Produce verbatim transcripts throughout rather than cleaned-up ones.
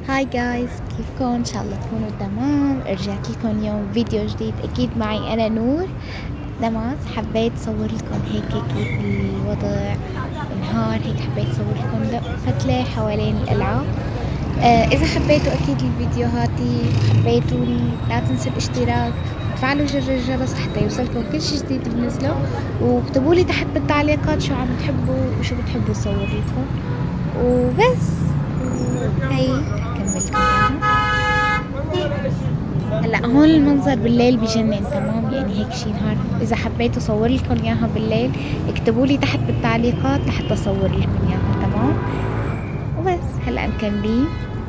هاي جايز، كيفكم؟ ان شاء الله تكونوا تمام. رجعت لكم اليوم فيديو جديد، اكيد معي انا نور نماز. حبيت اصور لكم هيك كيف الوضع النهار، هيك حبيت اصور لكم فتلة حوالين الالعاب. آه اذا حبيتوا اكيد الفيديوهاتي وحبيتوا لا تنسوا الاشتراك وتفعلوا زر الجرس حتى يوصلكم كل شي جديد بنزله، واكتبوا لي تحت بالتعليقات شو عم تحبوا وشو بتحبوا اصور لكم. وبس هي اكملكم اياها. هلا هون المنظر بالليل بجنن تمام، يعني هيك شي نهار. اذا حبيت اصور لكم اياها بالليل اكتبوا لي تحت بالتعليقات لحتى اصور لكم اياها تمام. وبس هلا مكملين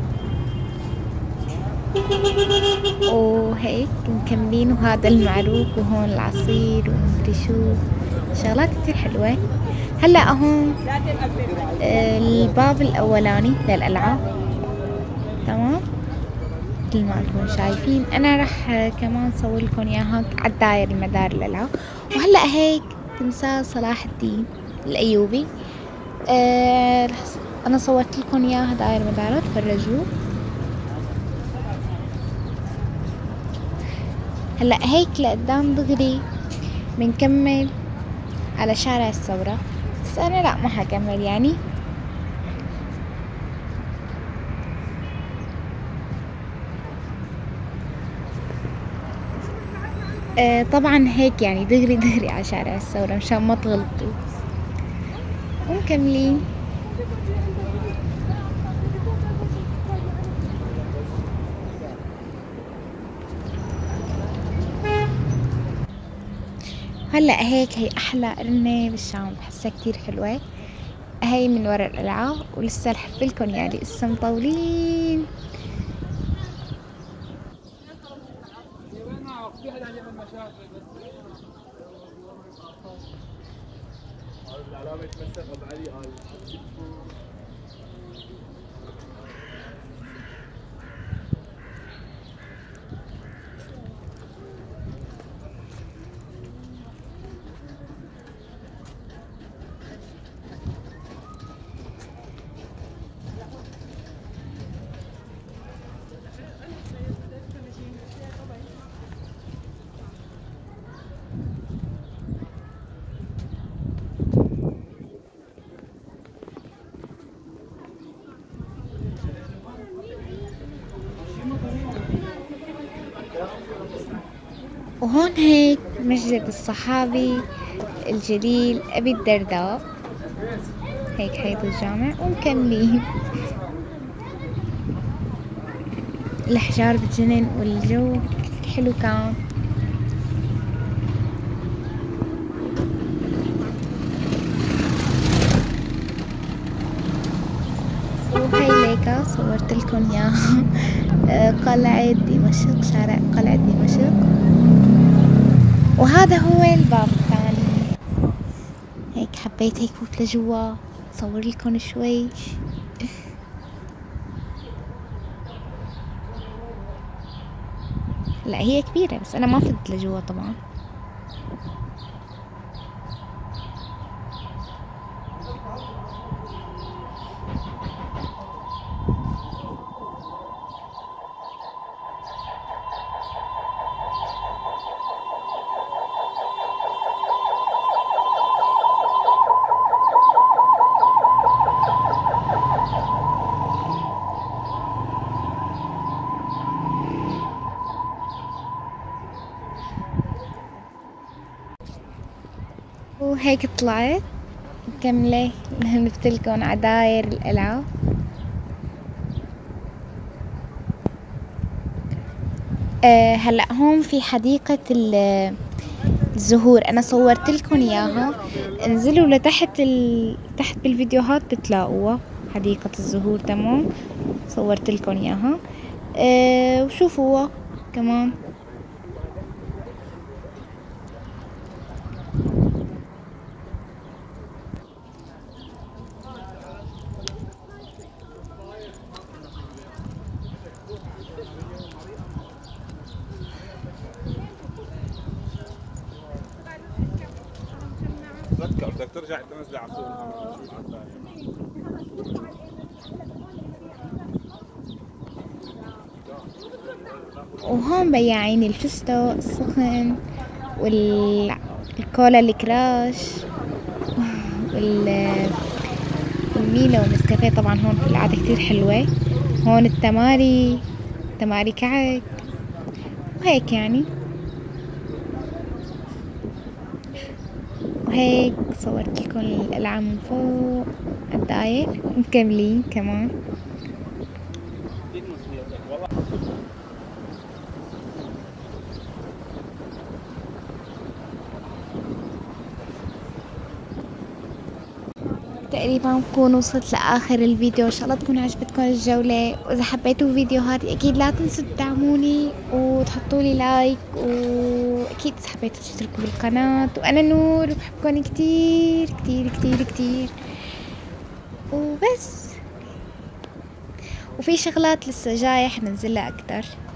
وهيك مكملين، وهذا المعروك وهون العصير ومدري شو شغلات كتير حلوة. هلا هون الباب الاولاني للالعاب تمام مثل ما انتم شايفين. انا راح كمان صور لكم اياها على الداير المدار الالعاب. وهلا هيك تمثال صلاح الدين الايوبي، آه انا صورت لكم اياها داير مداره، تفرجوه. هلا هيك لقدام دغري بنكمل على شارع الثورة، بس انا لا ما حكمل يعني. آه طبعا هيك يعني دغري دغري على شارع الثورة مشان ما تغلطوا. ومكملين. هلا هيك هي احلى قرنة بالشام، بحسها كتير حلوة. هي من ورا الالعاب ولسه لحفلكن يعني لسه مطولين. وهون هيك مسجد الصحابي الجليل أبي الدرداء، هيك حيط الجامع. ومكملين. الأحجار بتجنن والجو كتير حلو كان. وهي ليكا صورت لكم اياها قلعة دمشق، شارع قلعة دمشق. وهذا هو الباب الثاني. هيك حبيت هيك فوت لجوا صور لكم شوي. لا هي كبيرة بس انا ما فت لجوا طبعا. وهيك طلعت مكملة لفتلكن على داير الألعاب. أه هلا هون في حديقة الزهور، أنا صورت لكم إياها. انزلوا لتحت ال... تحت بالفيديوهات بتلاقوها حديقة الزهور تمام. صورت لكم إياها أه وشوفوها كمان. تذكر بدك ترجع تنزلي على السوق. وهون بياعين الفستق السخن والكولا الكراش وال والميلو والنسكافيه. طبعا هون في القعدة كتير حلوة. هون التماري، تماري كعك وهيك يعني. وهيك صورت لكم القلعة من فوق الداير، مكملين كمان. تقريبا بكون وصلت لاخر الفيديو. ان شاء الله تكون عجبتكم الجولة، واذا حبيتوا فيديوهاتي اكيد لا تنسوا تدعموني وتحطوا لي لايك، واكيد اذا حبيتوا تشتركوا بالقناة. وانا نور بحبكم كتير كتير كتير كتير وبس. وفي شغلات لسه جاية حننزلها اكتر.